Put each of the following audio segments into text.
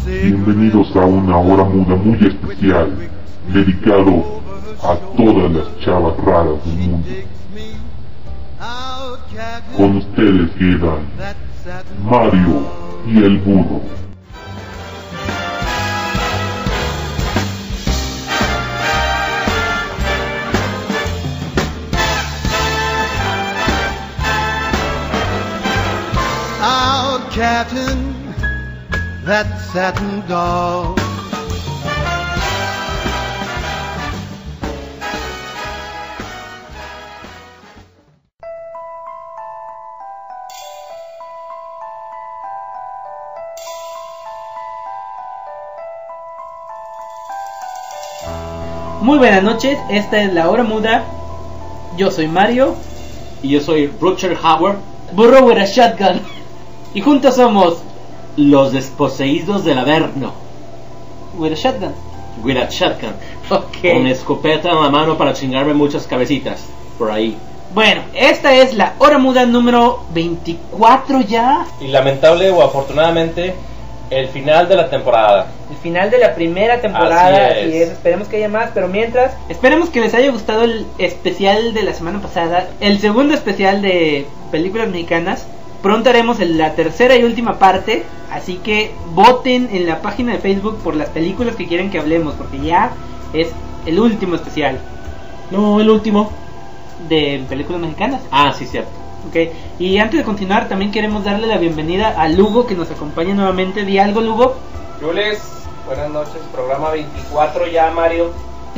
Bienvenidos a una hora muda muy especial, dedicado a todas las chavas raras del mundo. Con ustedes quedan Mario y el burro. Cat and that satin doll. Muy buenas noches, esta es la hora muda. Yo soy Mario. Y yo soy Rutger Hauer. Burro with a shotgun. Y juntos somos Los desposeídos del Averno. with a shotgun. With a shotgun. Ok. Con escopeta en la mano para chingarme muchas cabecitas. Por ahí. Bueno, esta es la hora muda número 24 ya. Y lamentable o afortunadamente, el final de la temporada. El final de la primera temporada. Así es. Esperemos que haya más, pero mientras, esperemos que les haya gustado el especial de la semana pasada. El segundo especial de películas mexicanas. Pronto haremos la tercera y última parte, así que voten en la página de Facebook por las películas que quieren que hablemos, porque ya es el último especial No, el último. de películas mexicanas. Ah, sí, cierto. Ok, y antes de continuar también queremos darle la bienvenida a Lugo, que nos acompaña nuevamente. Di algo, Lugo. Jules, buenas noches, programa 24 ya, Mario.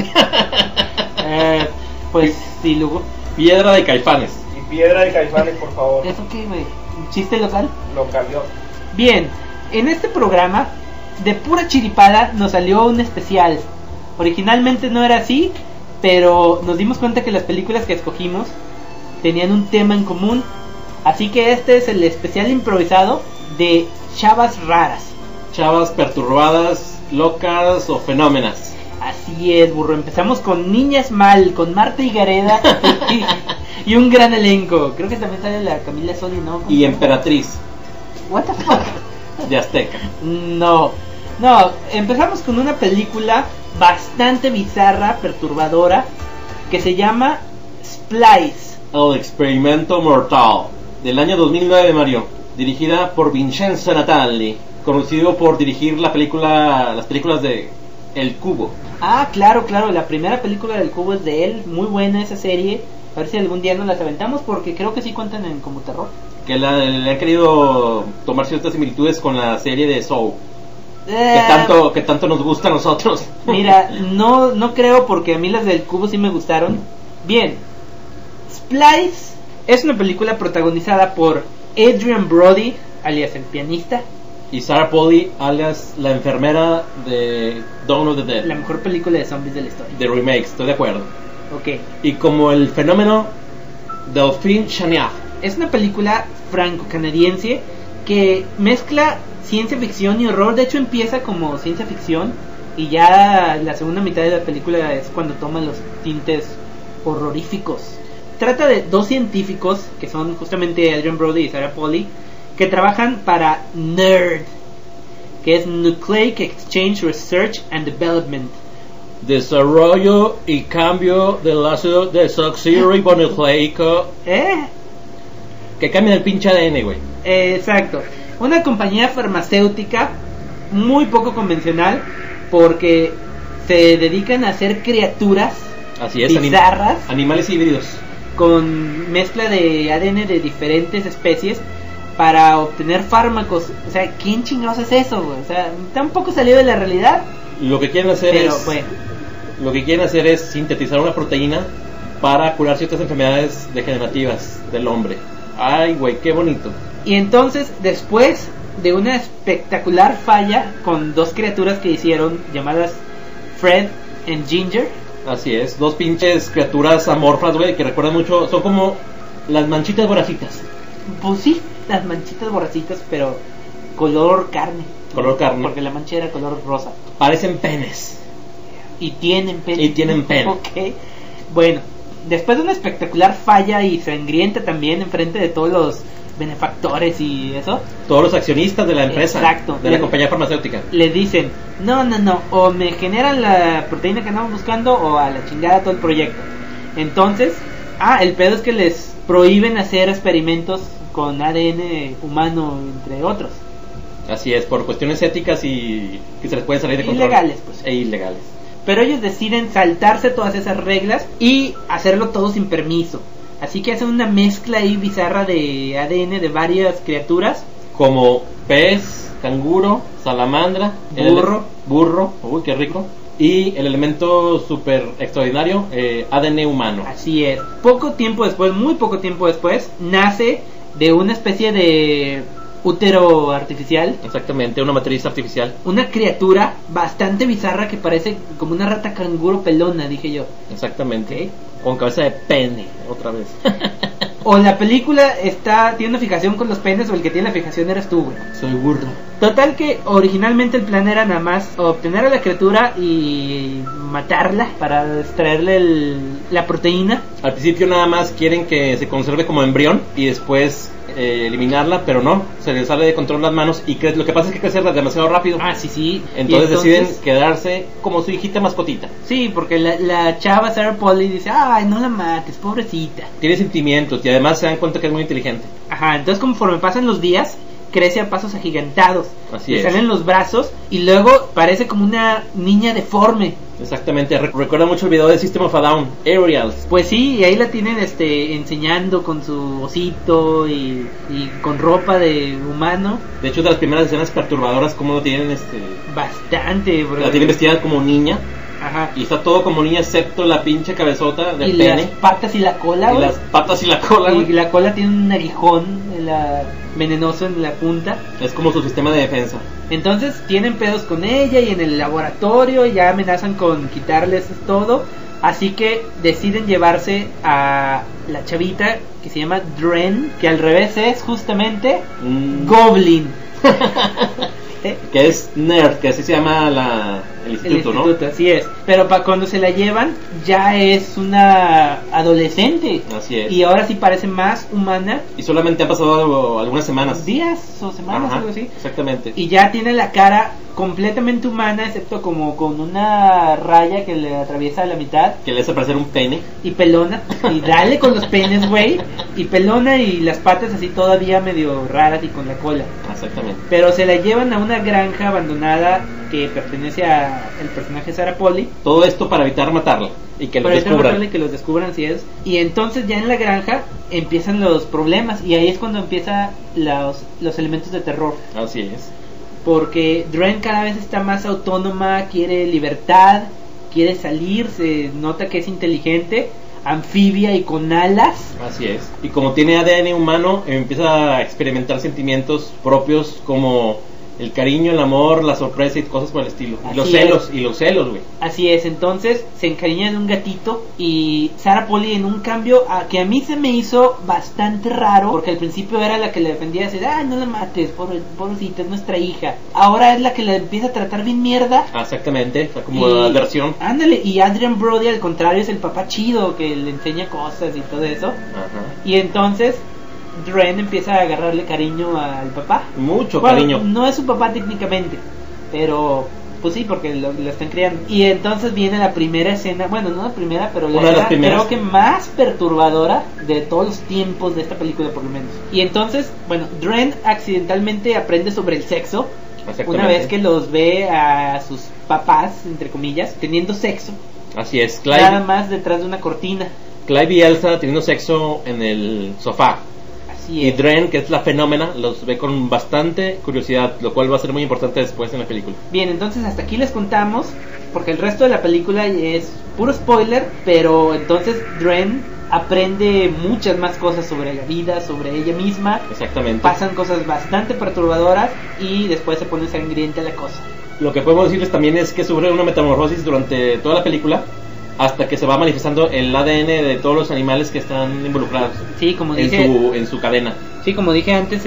Pues sí, Lugo. Piedra de Caifanes. Y Piedra de Caifanes, por favor. ¿Eso qué, güey? ¿Un chiste local? Lo cambió. Bien, en este programa, de pura chiripada, nos salió un especial. Originalmente no era así, pero nos dimos cuenta que las películas que escogimos tenían un tema en común. Así que este es el especial improvisado de chavas raras. Chavas perturbadas, locas o fenómenas. Así es, burro. Empezamos con Niñas Mal, con Marta Higareda y un gran elenco. Creo que también sale la Camila Sodi, ¿no? Y Emperatriz What the fuck? de Azteca. No, empezamos con una película bastante bizarra, perturbadora, que se llama Splice. El experimento mortal. Del año 2009, Mario. Dirigida por Vincenzo Natali. Conocido por dirigir las películas de El Cubo. Ah, claro, la primera película del Cubo es de él. Muy buena esa serie. A ver si algún día nos las aventamos, porque creo que sí cuentan como terror. Que le han querido tomar ciertas similitudes con la serie de Saw. Que tanto nos gusta a nosotros. Mira, no creo, porque a mí las del Cubo sí me gustaron. Bien, Splice es una película protagonizada por Adrian Brody, alias el pianista. Y Sarah Polley, alias la enfermera de Dawn of the Dead. La mejor película de zombies de la historia. De remakes, estoy de acuerdo. Ok. Y como el fenómeno Delphine Chaniaf. Es una película franco-canadiense que mezcla ciencia ficción y horror. De hecho empieza como ciencia ficción y ya la segunda mitad de la película es cuando toma los tintes horroríficos. Trata de dos científicos, que son justamente Adrian Brody y Sarah Polley, que trabajan para NERD, que es Nucleic Exchange Research and Development. Desarrollo y cambio del ácido desoxirribonucleico. Que cambia el pinche ADN, güey. Exacto. Una compañía farmacéutica muy poco convencional, porque se dedican a hacer criaturas. Así es, bizarras, animales híbridos con mezcla de ADN de diferentes especies para obtener fármacos. O sea, ¿quién chingados es eso, güey? O sea, tampoco salió de la realidad. Lo que quieren hacer Lo que quieren hacer es sintetizar una proteína para curar ciertas enfermedades degenerativas del hombre. Ay, güey, qué bonito. Y entonces, después de una espectacular falla con dos criaturas que hicieron, llamadas Fred and Ginger. Así es, dos pinches criaturas amorfas, güey, que recuerdan mucho, son como las manchitas voracitas. Pues sí, las manchitas borracitas, pero color carne. Color carne. Porque la mancha era color rosa. Parecen penes. Y tienen pene. Y tienen pene. Ok. Bueno, después de una espectacular falla y sangrienta también enfrente de todos los benefactores y eso, Todos los accionistas de la empresa, Exacto. de la compañía farmacéutica. les dicen, no, o me generan la proteína que andamos buscando o a la chingada todo el proyecto. Entonces, el pedo es que les prohíben hacer experimentos con ADN humano, entre otros. Así es, por cuestiones éticas y que se les puede salir de control. Ilegales, pues. E ilegales. Pero ellos deciden saltarse todas esas reglas y hacerlo todo sin permiso. Así que hacen una mezcla ahí bizarra de ADN de varias criaturas. Como pez, canguro, salamandra, burro, uy, qué rico. Y el elemento súper extraordinario, ADN humano. Así es. Poco tiempo después, muy poco tiempo después, nace de una especie de útero artificial, Exactamente, una matriz artificial. una criatura bastante bizarra que parece como una rata canguro pelona, dije yo. Exactamente. Con cabeza de pene, otra vez. O la película tiene una fijación con los penes, o el que tiene la fijación eres tú, güey. Soy burro. Total que originalmente el plan era nada más obtener a la criatura y matarla para extraerle la proteína. Al principio nada más quieren que se conserve como embrión y después eliminarla, pero no, se les sale de control las manos y lo que pasa es que crecerla demasiado rápido. Sí. Entonces deciden quedarse como su hijita mascotita. Sí, porque la chava Sarah Polley dice, ay, no la mates, pobrecita. Tiene sentimientos y además se dan cuenta que es muy inteligente. Entonces conforme pasan los días, crece a pasos agigantados. Así Le es. salen los brazos y luego parece como una niña deforme. Exactamente, recuerda mucho el video de System of a Down, Aerials. Pues sí, y ahí la tienen enseñando con su osito y con ropa de humano. De hecho, de las primeras escenas perturbadoras, como lo tienen, Bastante, bro. la tienen vestida como niña. Ajá. Y está todo como niña, excepto la pinche cabezota de Y pene. las patas y la cola, Y güey. las patas y la cola, Y güey. la cola tiene un aguijón venenoso en la punta. Es como su sistema de defensa. Entonces tienen pedos con ella y en el laboratorio ya amenazan con quitarles todo. Así que deciden llevarse a la chavita que se llama Dren, que al revés es justamente Goblin. Que es nerd, que así se llama el instituto, ¿no? Así es. Pero cuando se la llevan ya es una adolescente. Así es. Y ahora sí parece más humana. Y solamente han pasado algunas semanas. Días o semanas, Ajá, algo así. exactamente. Y ya tiene la cara completamente humana, excepto como con una raya que le atraviesa la mitad. Que le hace parecer un pene. Y pelona. Y dale con los penes, güey. Y pelona y las patas así todavía medio raras y con la cola. Exactamente. Pero se la llevan a una granja abandonada que pertenece a el personaje Sarah Polley. Todo esto para evitar matarla y que lo Para evitar descubran. matarla y que los descubran, si es. Y entonces ya en la granja empiezan los problemas. Y ahí es cuando empiezan los elementos de terror. Así es. Porque Dren cada vez está más autónoma, quiere libertad, quiere salir, se nota que es inteligente, anfibia y con alas. Así es. Y como tiene ADN humano, empieza a experimentar sentimientos propios como el cariño, el amor, la sorpresa y cosas por el estilo. Así Y los celos, güey. Así es, entonces se encariña de un gatito y Sarah Polley en un cambio que a mí se me hizo bastante raro, porque al principio era la que le defendía, decir, no la mates, pobrecita, es nuestra hija. Ahora es la que le empieza a tratar bien mierda. Exactamente, está como la versión. Ándale, y Adrian Brody al contrario es el papá chido que le enseña cosas y todo eso. Ajá. Y entonces Dren empieza a agarrarle cariño al papá. Mucho Bueno, cariño. no es su papá técnicamente, pero pues sí, porque lo están criando. Y entonces viene la primera escena, bueno, no la primera, pero la Una de las escena primeras. creo que más perturbadora de todos los tiempos de esta película, por lo menos. Y entonces, bueno, Dren accidentalmente aprende sobre el sexo una vez que los ve a sus papás, entre comillas, teniendo sexo, Así es, nada más detrás de una cortina. Clive y Elsa teniendo sexo en el sofá. Así Y es. Dren, que es la fenómena, los ve con bastante curiosidad, lo cual va a ser muy importante después en la película. Bien, entonces hasta aquí les contamos, porque el resto de la película es puro spoiler, pero entonces Dren aprende muchas más cosas sobre la vida, sobre ella misma, Exactamente. pasan cosas bastante perturbadoras y después se pone sangrienta la cosa. Lo que podemos decirles también es que sufre una metamorfosis durante toda la película, hasta que se va manifestando el ADN de todos los animales que están involucrados Sí, como en dije, su cadena. sí, como dije antes,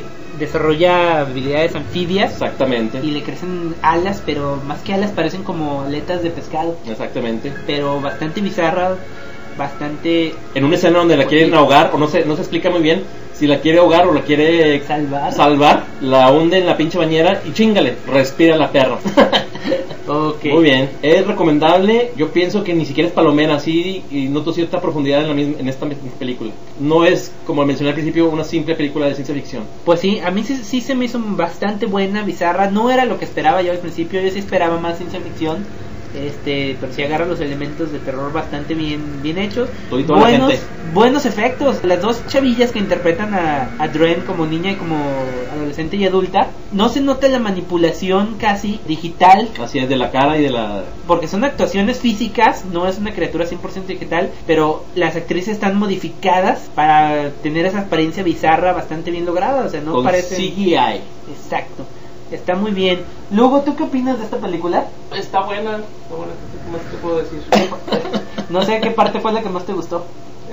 desarrolla habilidades anfibias Exactamente. y le crecen alas, pero más que alas parecen como aletas de pescado, Exactamente. pero bastante bizarras, bastante En una escena donde la quieren ahogar, o no se explica muy bien si la quiere ahogar o la quiere salvar, la hunde en la pinche bañera y chingale, respira la perra. Okay. Muy bien, es recomendable. Yo pienso que ni siquiera es palomera, así, y noto cierta profundidad en esta película. No es, como mencioné al principio, una simple película de ciencia ficción. Pues sí, a mí sí se me hizo bastante buena, bizarra. No era lo que esperaba yo al principio, yo sí esperaba más ciencia ficción. Pero sí agarra los elementos de terror bastante bien hechos. Buenos efectos. Las dos chavillas que interpretan a Dren como niña y como adolescente y adulta, no se nota la manipulación casi digital. Así es, de la cara y de la... Porque son actuaciones físicas, no es una criatura 100% digital, pero las actrices están modificadas para tener esa apariencia bizarra bastante bien lograda. O sea, no con parece CGI. Exacto. Está muy bien. Luego, ¿tú qué opinas de esta película? Está buena. ¿Qué más te puedo decir? No sé qué parte fue la que más te gustó.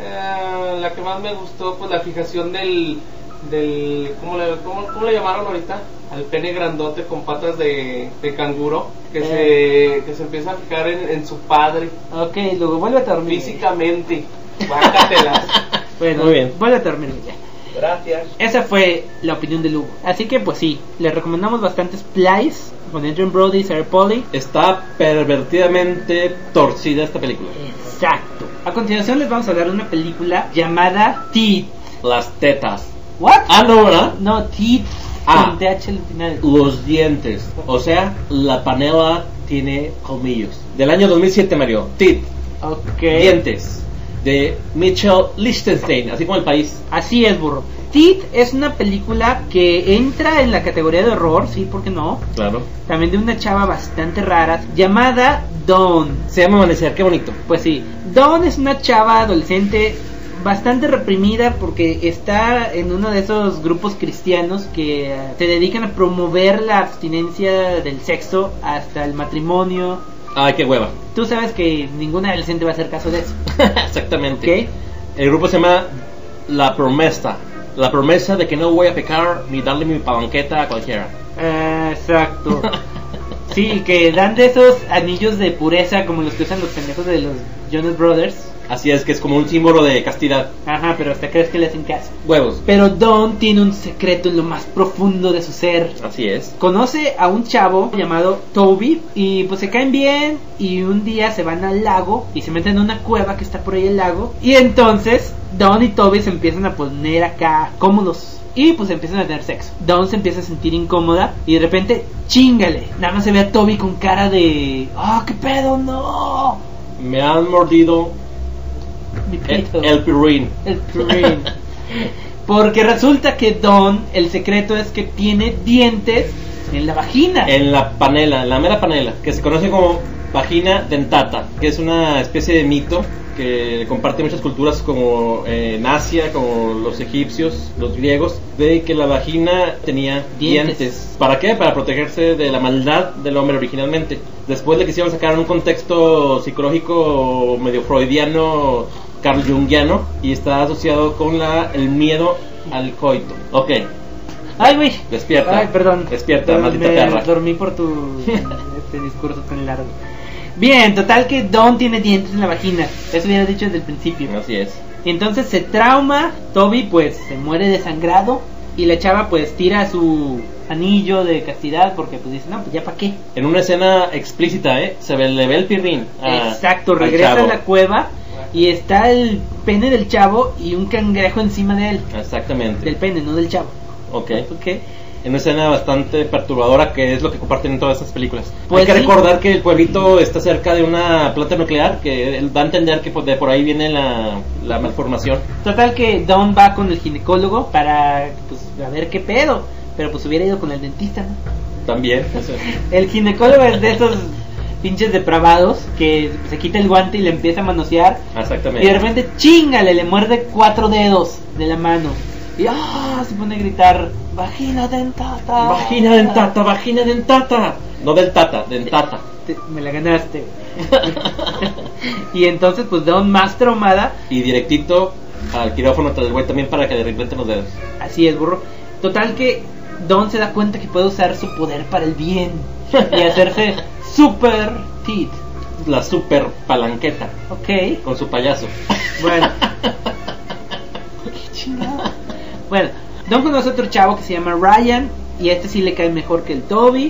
La que más me gustó, pues la fijación del ¿cómo le llamaron ahorita? Al pene grandote con patas de canguro, que se empieza a fijar en su padre. Ok, luego vuelve a dormir. Físicamente. Bájatelas. Bueno, muy bien. Vuelve a dormir ya. Gracias. Esa fue la opinión de Lugo. Así que pues sí, les recomendamos bastantes Splice con Adrien Brody y Sarah Polley. Está pervertidamente torcida esta película. Exacto. A continuación les vamos a hablar de una película llamada Teeth. Las tetas. ¿What? Ah, no, ¿verdad? No, Teeth con TH al final. Los dientes. O sea, la panela tiene colmillos. Del año 2007, Mario. Teeth. Ok. Dientes. De Mitchell Lichtenstein, así como el país. Así es, burro. Teeth es una película que entra en la categoría de horror, sí, ¿por qué no? Claro. También de una chava bastante rara llamada Dawn. Se llama Amanecer, qué bonito. Pues sí, Dawn es una chava adolescente bastante reprimida porque está en uno de esos grupos cristianos que se dedican a promover la abstinencia del sexo hasta el matrimonio. Ay, qué hueva. Tú sabes que ningún adolescente va a hacer caso de eso. Exactamente. ¿Ok? El grupo se llama La Promesa. La promesa de que no voy a pecar ni darle mi palanqueta a cualquiera. Exacto. Sí, que dan de esos anillos de pureza como los que usan los pendejos de los Jonas Brothers. Así es, que es como un símbolo de castidad. Ajá, pero hasta crees que le hacen caso. Huevos. Pero Dawn tiene un secreto en lo más profundo de su ser. Así es. Conoce a un chavo llamado Toby y pues se caen bien y un día se van al lago y se meten en una cueva que está por ahí el lago y entonces Dawn y Toby se empiezan a poner acá cómodos y pues empiezan a tener sexo. Dawn se empieza a sentir incómoda y de repente chíngale, nada más se ve a Toby con cara de qué pedo, no, me han mordido mi pito. el pirrín. El pirrín. Porque resulta que Dawn, el secreto es que tiene dientes en la vagina. En la panela, en la mera panela, que se conoce como vagina dentata, que es una especie de mito que comparte muchas culturas como en Asia, como los egipcios, los griegos, de que la vagina tenía dientes. ¿Para qué? Para protegerse de la maldad del hombre originalmente. Después le quisieron sacar un contexto psicológico medio freudiano, Carl Jungiano, y está asociado con el miedo al coito. Ok. Ay, güey. Despierta. Ay, perdón. Despierta, maldita perra. Dormí por tu discurso tan largo. Bien, total que Dawn tiene dientes en la vagina. Eso ya lo he dicho desde el principio. Así es. Y entonces se trauma. Toby pues se muere desangrado. Y la chava pues tira su anillo de castidad porque pues dice, no, pues ya para qué. En una escena explícita, le ve el pirrín. Exacto, regresa a la cueva y está el pene del chavo y un cangrejo encima de él. Exactamente. Del pene, no del chavo. Ok. En una escena bastante perturbadora, que es lo que comparten en todas estas películas. Pues hay que sí. recordar que el pueblito está cerca de una planta nuclear, que da a entender que de por ahí viene la malformación. Total que Dawn va con el ginecólogo para pues a ver qué pedo, pero pues hubiera ido con el dentista, ¿no? También. El ginecólogo es de esos pinches depravados que se quita el guante y le empieza a manosear. Exactamente. Y de repente chingale, le muerde 4 dedos de la mano. Y se pone a gritar, vagina dentata. Vagina dentata, vagina dentata. No del tata, dentata. Me la ganaste. Y entonces pues Dawn más traumada. Y directito al quirófano tras el güey también para que le reglenten los dedos. Así es, burro. Total que Dawn se da cuenta que puede usar su poder para el bien y hacerse super Teeth. la super palanqueta Ok, con su payaso. bueno. Qué chingado. Bueno, Don conoce otro chavo que se llama Ryan. Y a este sí le cae mejor que el Toby.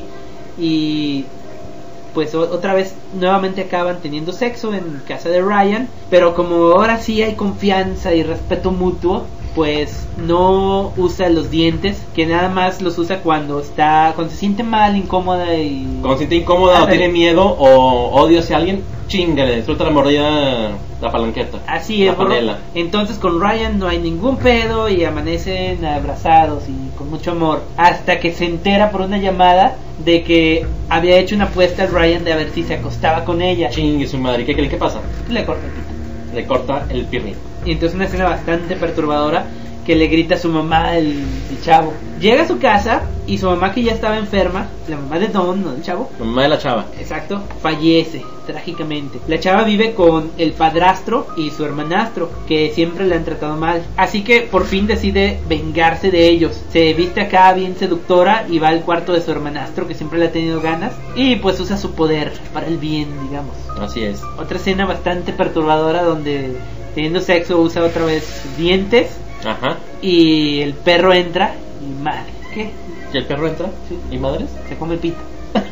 Y pues otra vez nuevamente acaban teniendo sexo en casa de Ryan. Pero como ahora sí hay confianza y respeto mutuo, pues no usa los dientes, que nada más los usa cuando se siente mal, incómoda y... Cuando se siente incómoda o tiene miedo o odia hacia alguien, chingale, suelta la mordida, la palanqueta. Así es, la panela. Entonces con Ryan no hay ningún pedo y amanecen abrazados y con mucho amor. Hasta que se entera por una llamada de que había hecho una apuesta al Ryan de a ver si se acostaba con ella. Chingue su madre, ¿qué creen que pasa? Le corta el pito. Le corta el pirri. Y entonces una escena bastante perturbadora que le grita a su mamá el chavo. Llega a su casa y su mamá, que ya estaba enferma, la mamá de Don, no del chavo, La mamá de la chava. exacto, fallece trágicamente. La chava vive con el padrastro y su hermanastro, que siempre la han tratado mal. Así que por fin decide vengarse de ellos. Se viste acá bien seductora y va al cuarto de su hermanastro, que siempre le ha tenido ganas, y pues usa su poder para el bien, digamos. Así es. Otra escena bastante perturbadora donde teniendo sexo usa otra vez dientes Ajá. y el perro entra y madre, ¿qué? ¿Y el perro entra? Sí. ¿Y madres? Se come el pito.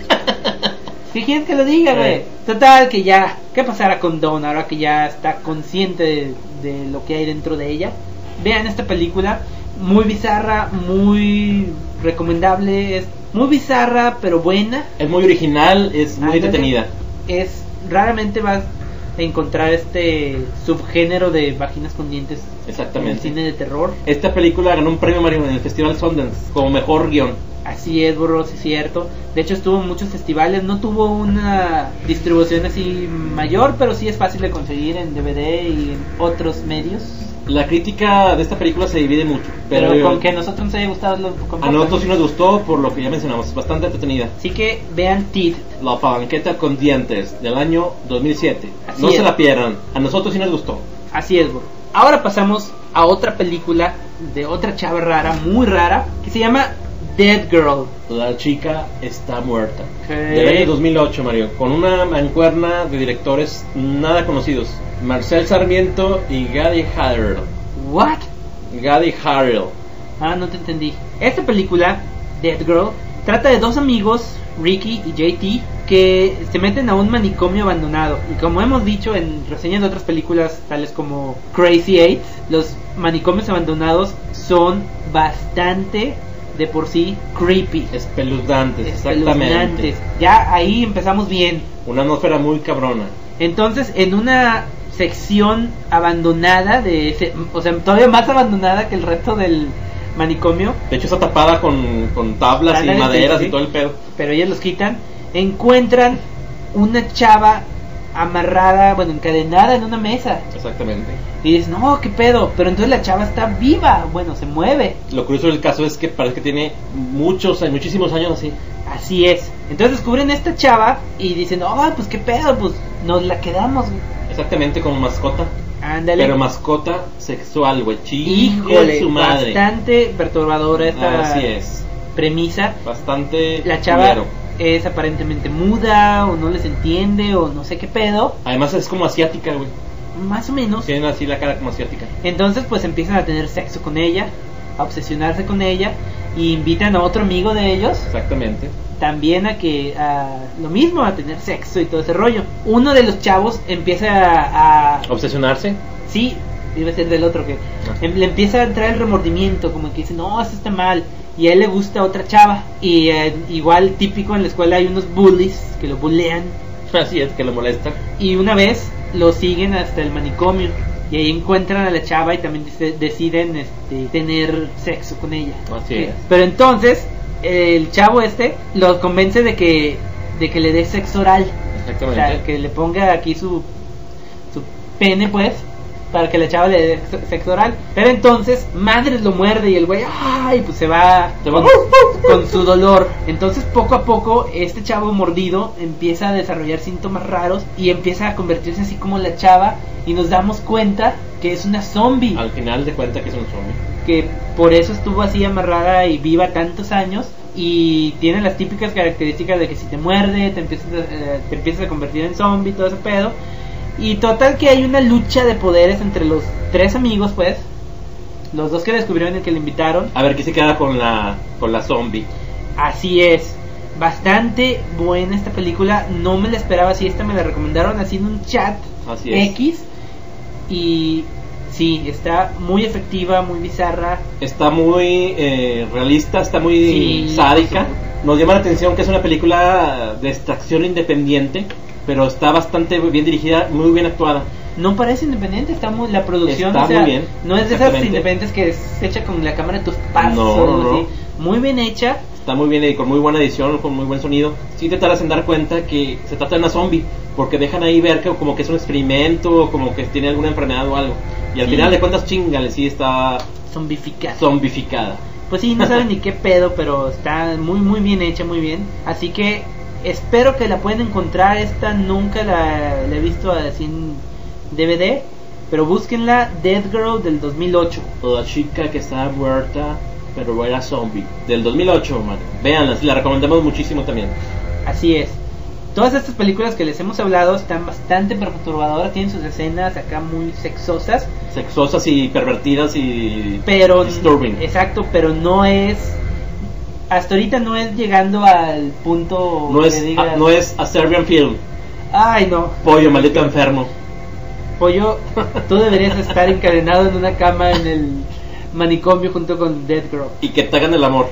¿Qué quieres que lo diga, güey? Total, que ya, ¿qué pasará con Dawn ahora que ya está consciente de lo que hay dentro de ella? Vean esta película, muy bizarra, muy recomendable, es muy bizarra pero buena. Es muy original, es muy Ándale. entretenida. Es, raramente vas a encontrar este subgénero de vaginas con dientes en el Exactamente. cine de terror. Esta película ganó un premio Mario en el Festival Sundance como mejor guión. Así es, burro, sí es cierto. De hecho estuvo en muchos festivales, no tuvo una distribución así mayor, pero sí es fácil de conseguir en DVD y en otros medios. La crítica de esta película se divide mucho, Pero pero con que a nosotros nos haya gustado lo a nosotros sí nos gustó por lo que ya mencionamos, bastante entretenida. Así que vean Teeth. La palanqueta con dientes del año 2007. Así No es. se la pierdan, a nosotros sí nos gustó. Así es, burro. Ahora pasamos a otra película de otra chava rara, muy rara, que se llama Dead Girl. La chica está muerta. Ok. Del año 2008, Mario, con una mancuerna de directores nada conocidos. Marcel Sarmiento y Gady Harrell. What? Gady Harrell. Ah, no te entendí. Esta película, Dead Girl, trata de dos amigos, Ricky y JT, que se meten a un manicomio abandonado. Y como hemos dicho en reseñas de otras películas, tales como Crazy Eight, los manicomios abandonados son bastante de por sí creepy, Espeluznantes, espeluznantes. exactamente. Ya ahí empezamos bien. Una atmósfera muy cabrona. Entonces, en una sección abandonada de ese, o sea, todavía más abandonada que el resto del manicomio, De hecho está tapada con tablas y Ándale, maderas sí. y todo el pedo. pero ellos los quitan, encuentran una chava amarrada, bueno, encadenada en una mesa. Exactamente. Y dices, no, qué pedo, pero entonces la chava está viva, bueno, se mueve. Lo curioso del caso es que parece que tiene muchísimos años así. Así es. Entonces descubren esta chava y dicen, oh, pues qué pedo, pues nos la quedamos. Exactamente, como mascota. Ándale. Pero mascota sexual, güey. Híjole, Su madre. bastante perturbadora esta Así es. premisa. Bastante. La chava culero. es aparentemente muda o no les entiende o no sé qué pedo, Además es como asiática, güey. más o menos. Tienen así la cara como asiática. Entonces pues empiezan a tener sexo con ella, a obsesionarse con ella y invitan a otro amigo de ellos Exactamente. también a lo mismo, a tener sexo y todo ese rollo. Uno de los chavos empieza a Obsesionarse. sí, debe ser del otro que le empieza a entrar el remordimiento, como que dice, no, eso está mal. Y a él le gusta otra chava. Y igual típico en la escuela hay unos bullies que lo bullean. Así es, que lo molesta. Y una vez lo siguen hasta el manicomio. Y ahí encuentran a la chava y también deciden tener sexo con ella. Así es. Pero entonces el chavo lo convence de que le dé sexo oral. O Exactamente. sea, que le ponga aquí su pene, pues, para que la chava le dé sexo oral. Pero entonces, madres lo muerde y el güey, ¡ay! Pues se va con su dolor. Entonces, poco a poco, este chavo mordido empieza a desarrollar síntomas raros y empieza a convertirse así como la chava. Y nos damos cuenta que es una zombie. Al final de cuenta que es un zombie. Que por eso estuvo así amarrada y viva tantos años, y tiene las típicas características de que si te muerde te empiezas a convertir en zombie, todo ese pedo. Y total que hay una lucha de poderes entre los 3 amigos, pues, los 2 que descubrieron y que le invitaron. A ver qué se queda con la zombie. Así es, bastante buena esta película, no me la esperaba así, esta me la recomendaron así en un chat Así es. X. Y sí, está muy efectiva, muy bizarra. Está muy realista, está muy Sí, sádica. Nos llama la atención que es una película de extracción independiente, pero está bastante bien dirigida, muy bien actuada. No parece independiente, la producción, Está o sea, muy bien, no es de esas exactamente. independientes que es hecha con la cámara de tus pasos, No. así. Muy bien hecha. Está muy bien y con muy buena edición, con muy buen sonido. Sí te tardas en dar cuenta que se trata de una zombie, porque dejan ahí ver que como que es un experimento, o como que tiene alguna enfermedad o algo. Y al Sí. final de cuentas, chingale, sí está zombificada. Pues sí, no saben ni qué pedo, pero está muy muy bien hecha, muy bien. Así que espero que la puedan encontrar. Esta nunca la he visto así en DVD, pero búsquenla, Dead Girl del 2008. La chica que está muerta, pero era zombie. Del 2008, man. Véanla, la recomendamos muchísimo también. Así es. Todas estas películas que les hemos hablado están bastante perturbadoras, tienen sus escenas acá muy sexosas, Sexosas y pervertidas y pero disturbing. exacto, pero no es, hasta ahorita no es llegando al punto No que es, digas, no es a Serbian film. ay no, Pollo, maldito enfermo. Pollo, tú deberías estar encadenado en una cama en el manicomio junto con Dead Girl. Y que te hagan el amor.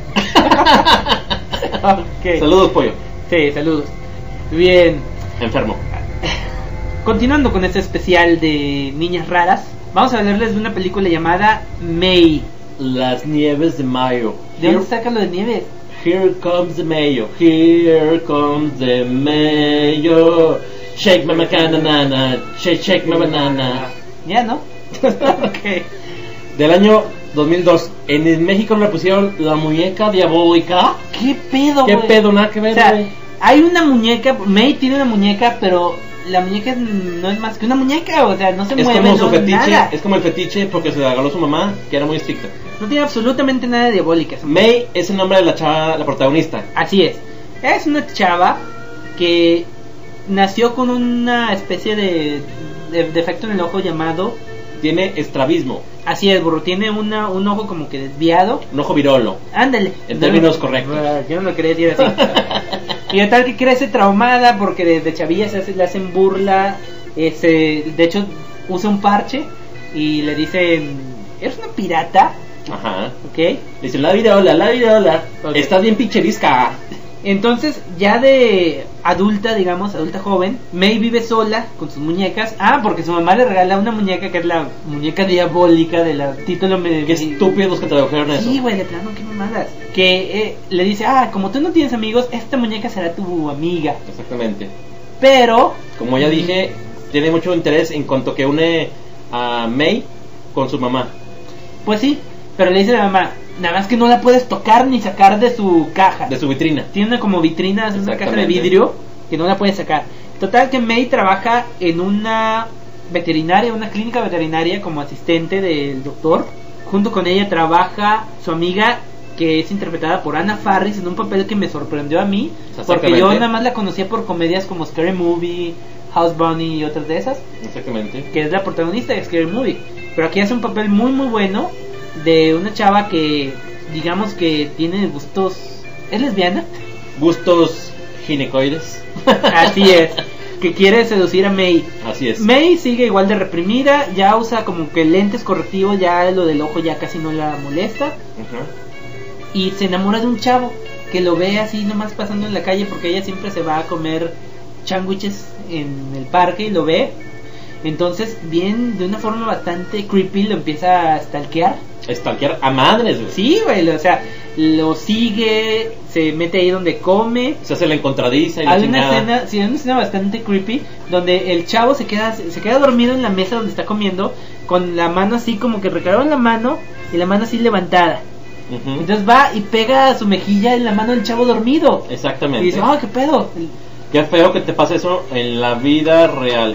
Okay. Saludos, Pollo. Sí, saludos. Bien, Enfermo. continuando con este especial de niñas raras, vamos a hablarles de una película llamada May. Las nieves de mayo. ¿De dónde saca lo de nieve? Here comes the mayo. Here comes the mayo. Shake my banana. Shake my banana. Ya, ¿no? Ok. Del año 2002. En México le pusieron La Muñeca Diabólica. ¿Qué pedo, ¿Qué güey? pedo? Nada que ver, O sea, güey. hay una muñeca, May tiene una muñeca, pero la muñeca no es más que una muñeca, o sea, no se Es mueve, como su no, fetiche, nada. es como el fetiche porque se la regaló su mamá, que era muy estricta. No tiene absolutamente nada de diabólica. May es el nombre de la chava, la protagonista. Así es. Es una chava que nació con una especie de defecto en el ojo llamado... Tiene estrabismo, Así es, burro. Tiene un ojo como que desviado. un ojo virolo. Ándale. En términos correctos. Yo no lo quería decir así. Y de tal que crece traumada porque desde chavilla le hacen burla. De hecho, usa un parche y le dicen: ¿eres una pirata? Ajá. ¿Ok? Dice, la virola. Ok. Estás bien pincherisca. Entonces, ya de adulta, digamos, adulta joven, May vive sola con sus muñecas. Ah, porque su mamá le regala una muñeca que es la muñeca diabólica del título. Qué estúpidos que tradujeron eso. Sí, güey, de plano, qué mamadas. Que le dice: como tú no tienes amigos, esta muñeca será tu amiga. Exactamente. Pero, Como ya dije, tiene mucho interés en cuanto que une a May con su mamá. pues sí, pero le dice a la mamá: nada más que no la puedes tocar ni sacar de su caja. De su vitrina. Tiene una como vitrina, es una caja de Exactamente. vidrio que no la puedes sacar. Total que May trabaja en una veterinaria, una clínica veterinaria como asistente del doctor. Junto con ella trabaja su amiga, que es interpretada por Anna Faris, en un papel que me sorprendió a mí, porque yo Exactamente. nada más la conocía por comedias como Scary Movie, House Bunny y otras de esas, Exactamente. que es la protagonista de Scary Movie. Pero aquí hace un papel muy muy bueno de una chava que, digamos que tiene gustos... ¿Es lesbiana? Gustos ginecoides. Así es, que quiere seducir a May. Así es. May sigue igual de reprimida, ya usa como que lentes correctivos, ya lo del ojo ya casi no la molesta. Ajá. Y se enamora de un chavo que lo ve así nomás pasando en la calle, porque ella siempre se va a comer sándwiches en el parque y lo ve. Entonces, bien, de una forma bastante creepy, lo empieza a stalkear. Stalkear a madres, güey. Sí, güey, o sea, lo sigue, se mete ahí donde come. Se hace la encontradiza y la Hay una chingada. escena, sí, hay una escena bastante creepy donde el chavo se queda dormido en la mesa donde está comiendo, con la mano así como que recargado en la mano y la mano así levantada. Ujú. Entonces va y pega su mejilla en la mano del chavo dormido. Exactamente. Y dice: qué pedo. Qué feo que te pase eso en la vida real.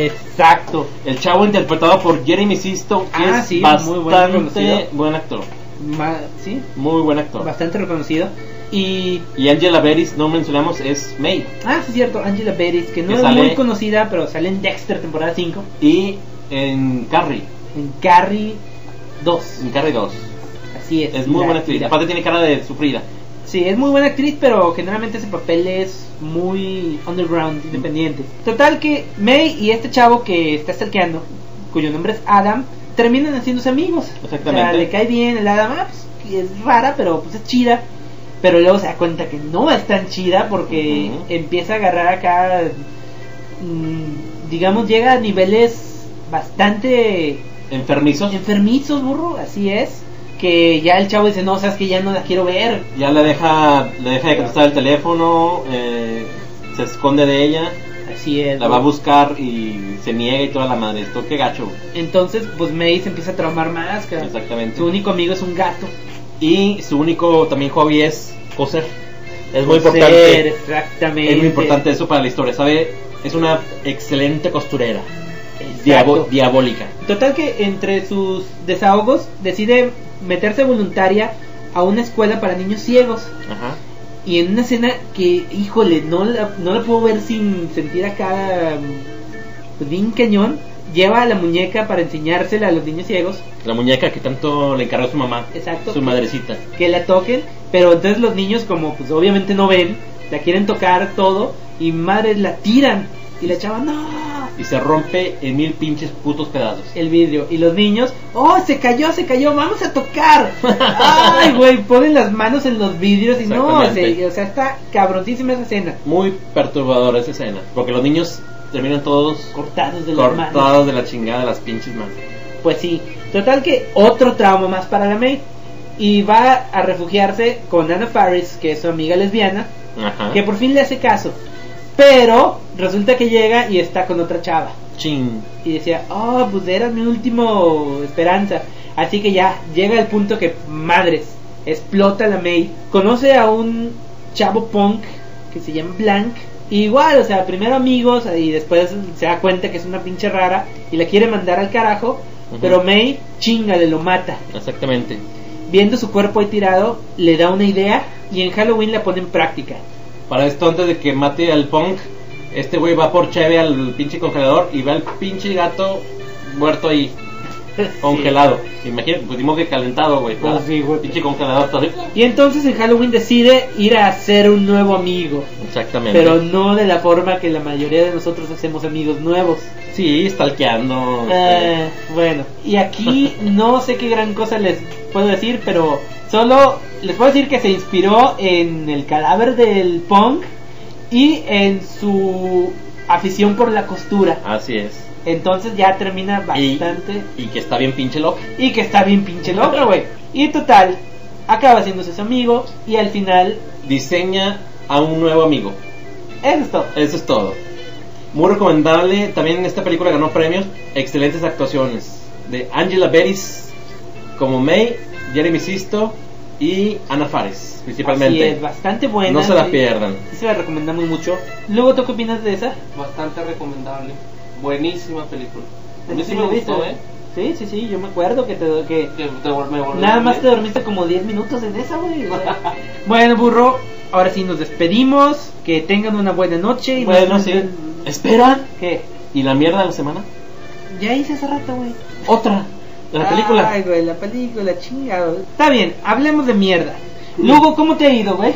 Exacto. El chavo interpretado por Jeremy Sisto, que Ah, es sí, muy buen bastante conocido. buen actor. Sí, Muy buen actor. bastante reconocido. Y Angela Beris, no mencionamos, es May. sí, es cierto, Angela Beris, que no Que es sale- muy conocida, pero sale en Dexter temporada 5, Y en Carrie, en Carrie 2. en Carrie 2. Así es. Es muy la buena actriz. tira. Aparte tiene cara de sufrida. Sí, es muy buena actriz, pero generalmente ese papel es muy underground, independiente. Total que May y este chavo que está stalkeando, cuyo nombre es Adam, terminan haciéndose amigos. Exactamente. O sea, le cae bien el Adam, pues, que es rara, pero pues es chida. Pero luego se da cuenta que no es tan chida porque Ujú. empieza a agarrar acá, digamos, llega a niveles bastante Enfermizos. enfermizos, burro, así es. Que ya el chavo dice, no, sabes que ya no la quiero ver. Ya le deja de contestar el teléfono, se esconde de ella, Así es. la va a burro. buscar y se niega y toda la madre. Esto, qué gacho. Entonces, pues May se empieza a traumar más. Que Exactamente. Su único amigo es un gato. Y su único también hobby es coser. Es muy Coser, importante. exactamente. Es muy importante eso para la historia, ¿sabe? Es una excelente costurera. Exacto. Diabólica. Total que entre sus desahogos decide meterse voluntaria a una escuela para niños ciegos. Ajá. Y en una escena que, híjole, no la puedo ver sin sentir acá, pues bien cañón, lleva a la muñeca para enseñársela a los niños ciegos. La muñeca que tanto le encargó su mamá. Exacto. Su madrecita. Que la toquen, pero entonces los niños, como pues obviamente no ven, la quieren tocar todo y madres la tiran y la chava no, Y se rompe en 1000 pinches putos pedazos. el vidrio, y los niños, oh, se cayó, vamos a tocar. Ay, güey, ponen las manos en los vidrios y no, Exactamente. o sea, está cabroncísima esa escena. Muy perturbadora esa escena. Porque los niños terminan todos Cortados de las manos. cortados de la chingada de las pinches manos. Pues sí, total que otro trauma más para la May. Y va a refugiarse con Anna Faris, que es su amiga lesbiana, Ajá. que por fin le hace caso. Pero resulta que llega y está con otra chava. Chin. Y decía, oh, pues era mi último esperanza. Así que ya llega el punto que, madres, explota la May. Conoce a un chavo punk que se llama Blank. Y igual, o sea, primero amigos y después se da cuenta que es una pinche rara y la quiere mandar al carajo. Ujú. Pero May, chingale, lo mata. Exactamente. Viendo su cuerpo ahí tirado, le da una idea y en Halloween la pone en práctica. Para esto, antes de que mate al punk, este güey va por cheve al pinche congelador y ve al pinche gato muerto ahí, congelado. Imagínate, pues dimos que calentado, güey. Pues ¿verdad? sí, güey. Pinche congelador todo así. Y entonces en Halloween decide ir a hacer un nuevo amigo. Exactamente. Pero no de la forma que la mayoría de nosotros hacemos amigos nuevos. Sí, stalkeando. Bueno, y aquí no sé qué gran cosa les puedo decir, pero solo les puedo decir que se inspiró en el cadáver del punk y en su afición por la costura. Así es. Entonces ya termina Y- bastante. Y que está bien pinche loca. Y que está bien pinche loco, güey. Y total, acaba haciéndose su amigo y al final, Diseña a un nuevo amigo. eso es todo. Eso es todo. Muy recomendable. También esta película ganó premios. Excelentes actuaciones de Angela Beris como May, Jeremy Sisto y Anna Faris principalmente. Así es, bastante buena. No se la sí. pierdan. Sí, se la recomendamos mucho. Luego, ¿tú qué opinas de esa? Bastante recomendable. Buenísima película. A mí sí ¿Sí me la viste? gustó, Sí, yo me acuerdo que me volvió nada a más te ver. dormiste como 10 minutos en esa, güey. O sea. Bueno, burro, ahora sí nos despedimos. Que tengan una buena noche. Y Bueno, nos- sí. Espera. ¿Qué? ¿Y la mierda de la semana? Ya hice hace rato, güey. Otra. De la película. Ay, güey, la película, chingado. Está bien, hablemos de mierda. Luego, ¿cómo te ha ido, güey?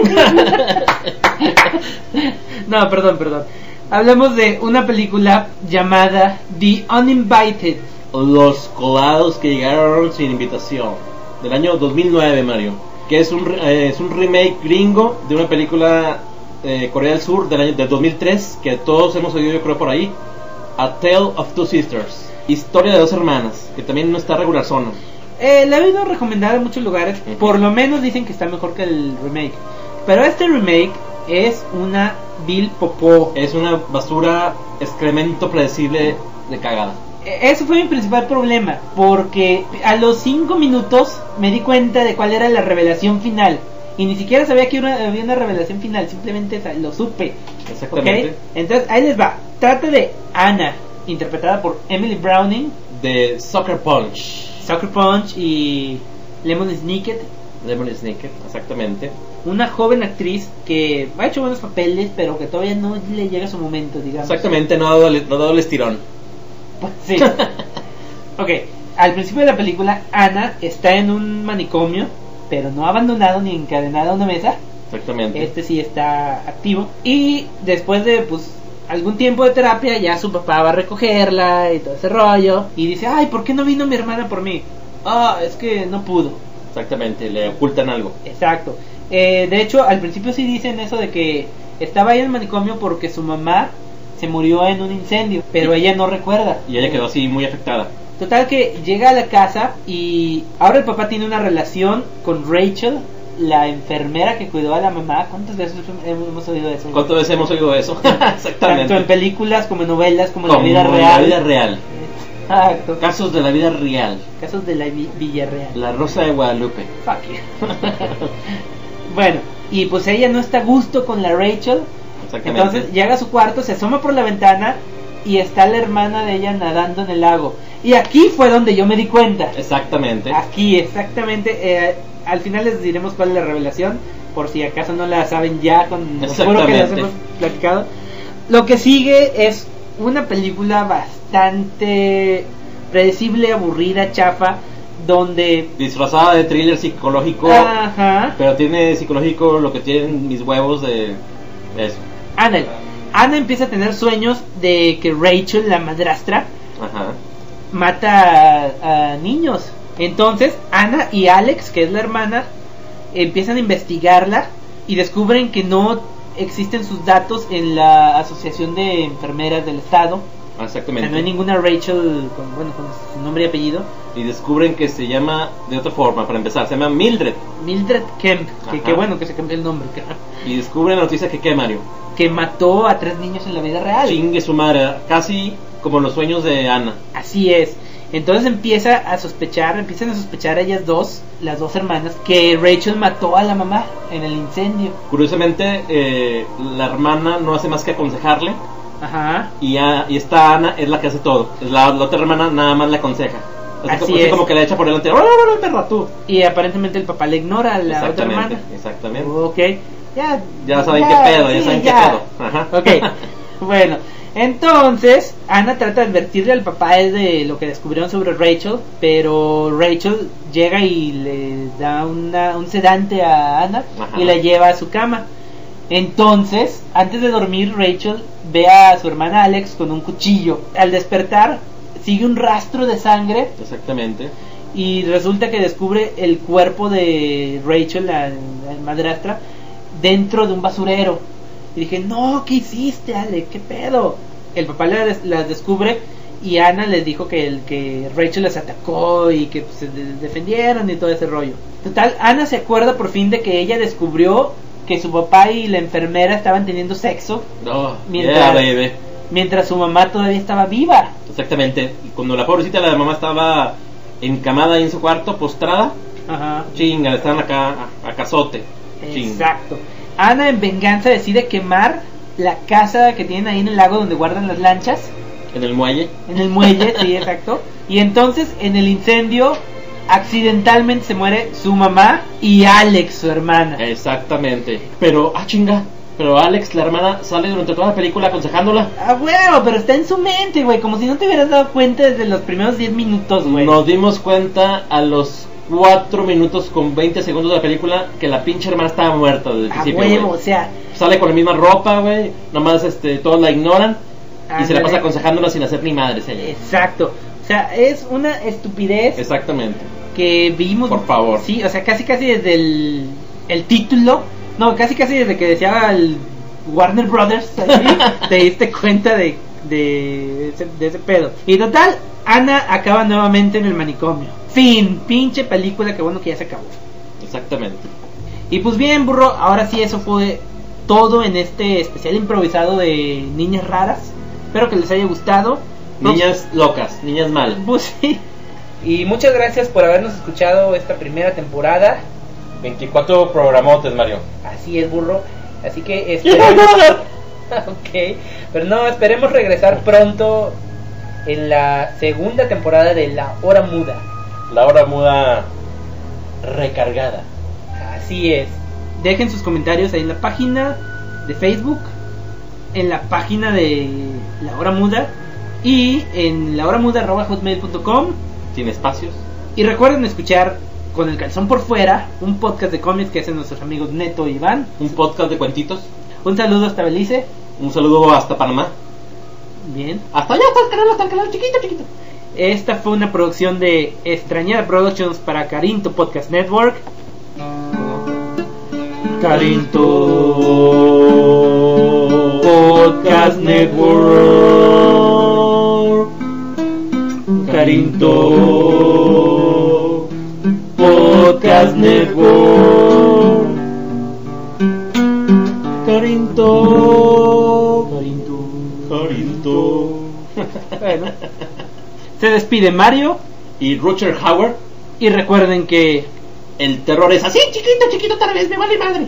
No, perdón. Hablemos de una película llamada The Uninvited. Los colados que llegaron sin invitación. Del año 2009, Mario. Que es un remake gringo de una película Corea del Sur del 2003. Que todos hemos oído, yo creo, por ahí. A Tale of Two Sisters. Historia de dos hermanas. Que también no está regular zona. La he oído recomendada en muchos lugares. Ujú. Por lo menos dicen que está mejor que el remake. Pero este remake es una vil popó. Es una basura, excremento predecible de cagada. Eso fue mi principal problema, porque a los 5 minutos me di cuenta de cuál era la revelación final. Y ni siquiera sabía que había una revelación final, simplemente lo supe. Exactamente. ¿Ok? Entonces ahí les va. Trata de Anna, interpretada por Emily Browning, De Sucker Punch. Sucker Punch y Lemony Snicket, Lemony Snicket, exactamente. una joven actriz que ha hecho buenos papeles, pero que todavía no le llega su momento, digamos. Exactamente, no ha dado el estirón. Pues, sí. Ok, al principio de la película, Ana está en un manicomio, pero no abandonado ni encadenada a una mesa. Exactamente. Este sí está activo. Y después de pues algún tiempo de terapia, ya su papá va a recogerla y todo ese rollo. Y dice, ay, ¿por qué no vino mi hermana por mí? Ah, es que no pudo. Exactamente, le ocultan algo. Exacto. De hecho, al principio sí dicen eso de que estaba ahí en el manicomio porque su mamá se murió en un incendio, pero ella no recuerda. Y ella quedó así muy afectada. Total que llega a la casa y ahora el papá tiene una relación con Rachel, la enfermera que cuidó a la mamá. ¿Cuántas veces hemos oído eso? ¿Cuántas veces hemos oído eso? Exactamente. Tanto en películas como en novelas, como en Como la vida en real. la vida real. Exacto. Casos de la vida real. Casos de la Villarreal. La Rosa de Guadalupe. Fuck you. Bueno, y pues ella no está a gusto con la Rachel. Exactamente. Entonces llega a su cuarto, se asoma por la ventana y está la hermana de ella nadando en el lago. Y aquí fue donde yo me di cuenta. Exactamente. Aquí, exactamente. Al final les diremos cuál es la revelación, por si acaso no la saben ya, seguro que las hemos platicado. Lo que sigue es una película bastante predecible, aburrida, chafa, donde... disfrazada de thriller psicológico. Ajá. Pero tiene psicológico lo que tienen mis huevos de eso. Ana empieza a tener sueños de que Rachel, la madrastra, Ajá. mata a niños. Entonces Ana y Alex, que es la hermana, empiezan a investigarla y descubren que no existen sus datos en la Asociación de Enfermeras del Estado. O Exactamente. sea, no hay ninguna Rachel con su nombre y apellido. Y descubren que se llama de otra forma, para empezar, se llama Mildred. Mildred Kemp, que Ajá. qué bueno que se cambió el nombre, Y descubren la noticia que ¿qué, Mario? que mató a 3 niños en la vida real. Chingue su madre, casi como los sueños de Ana. Así es. Entonces empiezan a sospechar ellas dos, las dos hermanas, que Rachel mató a la mamá en el incendio. Curiosamente, la hermana no hace más que aconsejarle. Ajá. Y esta Ana es la que hace todo. La otra hermana nada más le aconseja. Así es. Como que le echa por delante. ¡Hola, perra, tú! Y aparentemente el papá le ignora a la otra hermana. Exactamente. Ok. Ya saben qué pedo, ya saben qué pedo. Ajá. Ok. Bueno, entonces Ana trata de advertirle al papá de lo que descubrieron sobre Rachel, pero Rachel llega y le da un sedante a Ana. Ajá. Y la lleva a su cama. Entonces, antes de dormir, Rachel ve a su hermana Alex con un cuchillo. Al despertar, sigue un rastro de sangre Exactamente. y resulta que descubre el cuerpo de Rachel, la madrastra, dentro de un basurero. Y dije, no, ¿qué hiciste, Ale? ¿Qué pedo? El papá las descubre y Ana les dijo que Rachel las atacó y que se defendieron y todo ese rollo. Total, Ana se acuerda por fin de que ella descubrió que su papá y la enfermera estaban teniendo sexo No, Mientras- yeah, baby. mientras su mamá todavía estaba viva. Exactamente. Y cuando la pobrecita, la mamá estaba encamada ahí en su cuarto, postrada, Ajá. chinga, le estaban acá a cazote. Chinga. Exacto. Ana en venganza decide quemar la casa que tienen ahí en el lago donde guardan las lanchas, En el muelle. en el muelle, sí, exacto. Y entonces en el incendio accidentalmente se muere su mamá y Alex, su hermana. Exactamente. Pero, chinga. Pero Alex, la hermana, sale durante toda la película aconsejándola. Ah, huevo, pero está en su mente, güey, como si no te hubieras dado cuenta desde los primeros 10 minutos, güey. Nos dimos cuenta a los 4 minutos con 20 segundos de la película que la pinche hermana estaba muerta desde el A principio. huevo, güey. o sea, Sale con la misma ropa, güey. Nomás todos la ignoran. Y se la ándale. pasa aconsejándola sin hacer ni madres ella. Exacto. O sea, es una estupidez Exactamente. que vimos. Por favor. Sí, o sea, casi desde el título. No, casi desde que decía el Warner Brothers. Ahí, te diste cuenta de ese pedo. Y total, Ana acaba nuevamente en el manicomio. Fin, pinche película, que bueno que ya se acabó. Exactamente. Y pues bien, burro, ahora sí, eso fue todo en este especial improvisado de Niñas Raras. Espero que les haya gustado. Niñas locas, niñas malas. Pues sí. Y muchas gracias por habernos escuchado esta primera temporada. 24 programotes, Mario. Así es, burro. Así que ok, pero no, esperemos regresar pronto en la segunda temporada de La Hora Muda. La hora muda recargada. Así es. Dejen sus comentarios ahí en la página de Facebook, en la página de La Hora Muda y en lahoramuda@hotmail.com. Sin espacios. Y recuerden escuchar Con el Calzón por Fuera, un podcast de cómics que hacen nuestros amigos Neto y Iván. Un podcast de cuentitos. Un saludo hasta Belice. Un saludo hasta Panamá. Bien. Hasta allá, hasta el canal chiquito. Esta fue una producción de Extrañada Productions para Carinto Podcast Network. Carinto Podcast Network. Carinto Podcast Network. Carinto. Bueno. Se despide Mario Y Roger Howard. y recuerden que El terror es así, chiquito, tal vez me vale madre.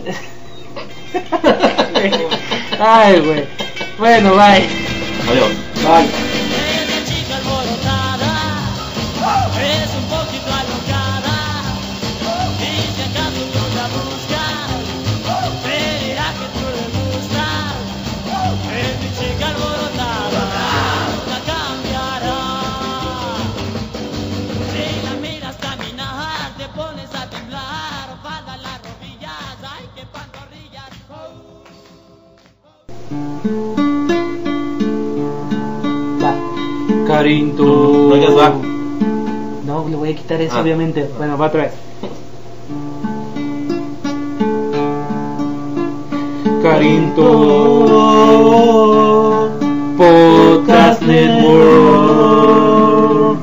ay, güey. Bueno, bye. Adiós. Bye. Esa chica alborotada es un poquito alocada y si acaso tú la buscas te dirá que tú le gustas. Es mi chica alborotada, nunca cambiará. Si la miras caminar te pones a temblar, falda las rodillas, ay que pantorrillas. Va. Carinto. No digas va. No, le voy a quitar eso, Ah. obviamente. Bueno, va otra vez. Carinto Podcast Network.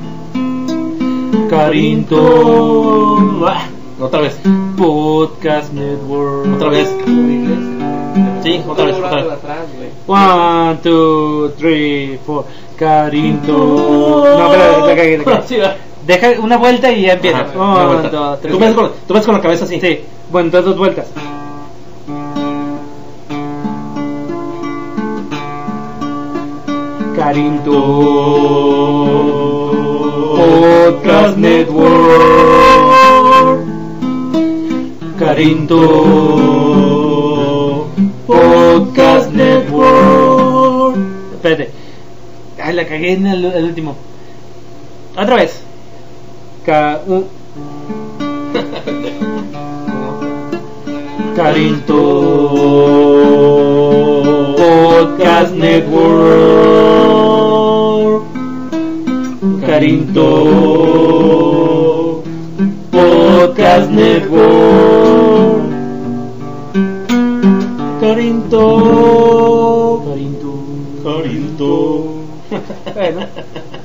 Carinto Otra vez. Podcast Network. Otra vez. Sí, otra vez. Atrás, güey. 1, 2, 3, 4. Carinto. No, espera, la cagué. Sí, va. Deja una vuelta y ya empieza. Ajá, una vuelta. 1, 2, 3. Tú ves con la cabeza así. Sí, bueno, entonces 2 vueltas. Carinto Podcast Network. Carinto Podcast Network. Espérate. Ay, la cagué en el último. Otra vez. Carinto Podcast Network. Carinto Podcast Network. Carinto. Bueno.